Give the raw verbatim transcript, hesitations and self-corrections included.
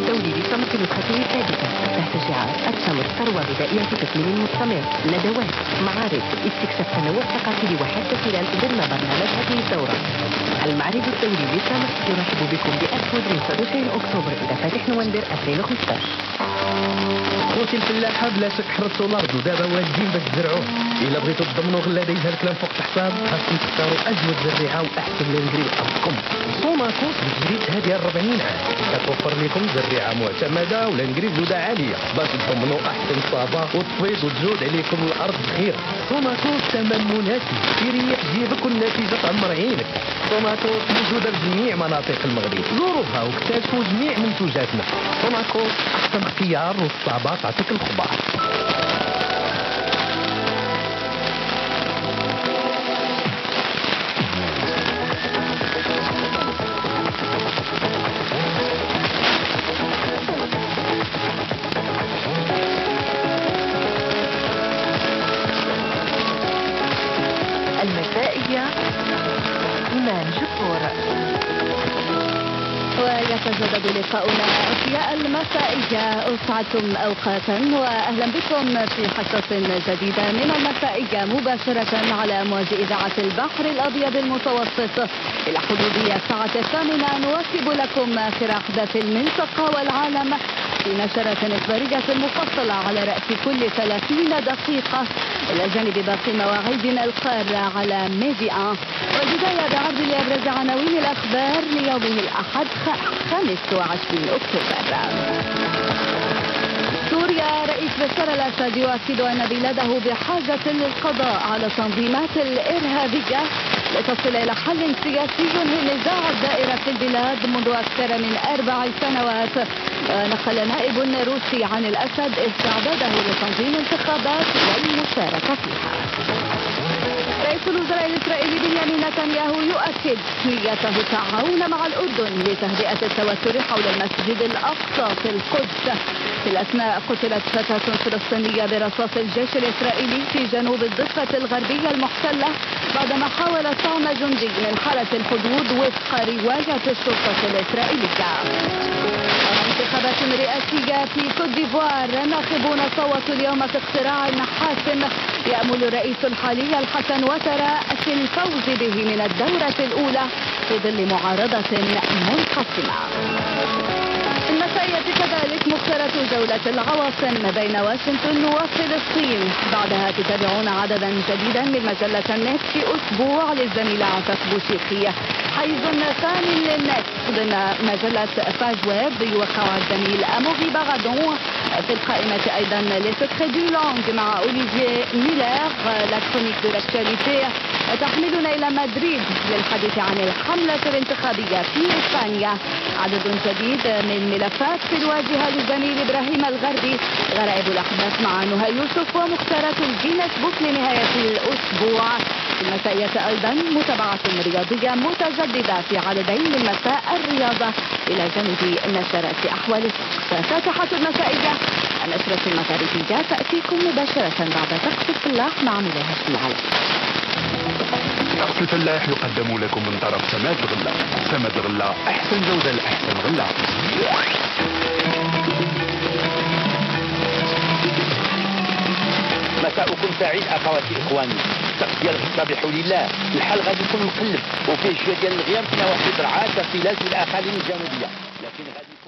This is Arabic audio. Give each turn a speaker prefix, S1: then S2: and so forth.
S1: الدولي لسمك نسخته الثالثة تحت شعار التمر ثروة غذائية في تصميم مستمر، ندوات، معارض، استكشاف تنوع ثقافي وحتى خلال ضمن برنامج هذه الدورة. المعرض الدولي للسمك يرحب بكم بأسود من سبعة وعشرين أكتوبر إلى فاتح نوفمبر ألفين وخمسطاش.
S2: خوتي الفلاحة بلا شك حرصوا الأرض ودابا واجدين باش تزرعوه. إلا بغيتوا تضمنوا غلا دايز الكلام فوق الحساب خاصكم تختاروا أجود زريعة وأحسن لونجري لأرضكم. سوماكوس بتجريد هذه أربعين عام كتوفر لكم زريعة معتمدة ولونجري بجودة عالية باش تضمنوا أحسن صابة وتفيض وتجود عليكم الأرض بخير. سوماكوس ثمن مناسب يريح جيبك والنتيجة تعمر عينك. سوماكوس موجودة بجميع مناطق المغرب، زوروها واكتشفوا جميع منتوجاتنا. سوماكوس أحسن اختيار والصعبة تعطيك الخبار.
S1: المسائية إيمان جبور.
S3: ويتجدد لقاؤنا أشياء المسائية. أسعدتم أوقاتا وأهلا بكم في حصة جديدة من المسائية مباشرة على أمواج إذاعة البحر الأبيض المتوسط. إلى حدود الساعة الثامنة نواكب لكم آخر أحداث المنطقة والعالم في نشرة إخبارية مفصلة على رأس كل ثلاثين دقيقة، إلى جانب باقي مواعيدنا القارة على ميديا. والبداية بعرض لأبرز عناوين الأخبار ليوم الأحد خامس وعشرين أكتوبر. سوريا، رئيس بشار الأسد يؤكد أن بلاده بحاجة للقضاء على التنظيمات الإرهابية لتصل إلى حل سياسي للنزاع الدائر في البلاد منذ أكثر من أربع سنوات. نقل نائب روسي عن الأسد استعداده لتنظيم انتخابات والمشاركة فيها. رئيس الوزراء الإسرائيلي بنيامين نتنياهو يؤكد نيته التعاون مع الأردن لتهدئة التوتر حول المسجد الأقصى في القدس. في الأثناء قتلت فتاة فلسطينية برصاص الجيش الإسرائيلي في جنوب الضفة الغربية المحتلة بعدما حاول طعن جندي من حرس الحدود وفق رواية الشرطة الإسرائيلية. انتخابات رئاسية في كوت ديفوار، الناخبون صوتوا اليوم في اقتراع حاسم يأمل الرئيس الحالي الحسن وترى في الفوز به من الدورة الأولى في ظل معارضة منقسمة. المسائية كذلك مختارة جولة العواصم بين واشنطن وفلسطين. بعدها تتابعون عددا جديدا من مجلة النت في أسبوع للزميلة عفاف بوشيخي. حيز ثاني للنت ضمن مجلة باج ويب يوقع الزميل أموري باغادون. في القائمة أيضا لسكري دو لونج مع أوليفييه ميلر. لا كرونيك دو لاكتواليتي تحملنا إلى مدريد للحديث عن الحملة الانتخابية في إسبانيا. عدد جديد من ملفات في الواجهة للزميل إبراهيم الغربي. غرائب الأحداث مع نهى يوسف ومختارات الجينيس بوك لنهاية الأسبوع. في المسائية أيضا متابعة رياضية متجددة في عددين من مساء الرياضة إلى جانب نشرات أحوال الطقس. فاتحة المسائية النشرة المغاربية تأتيكم مباشرة بعد طقس الفلاح مع ملاها الشيعي.
S4: طقس الفلاح يقدم لكم من طرف سماد غلة. سماد غلة أحسن جودة لأحسن غلة.
S5: مساؤكم سعيد اخواتي اخواني. الطقس ديال غدا بحول الله الحال غادي يكون مقلب وفيه شويه ديال الغيام في نواحي درعا كفيلات والاقاليم الجنوبيه، لكن غادي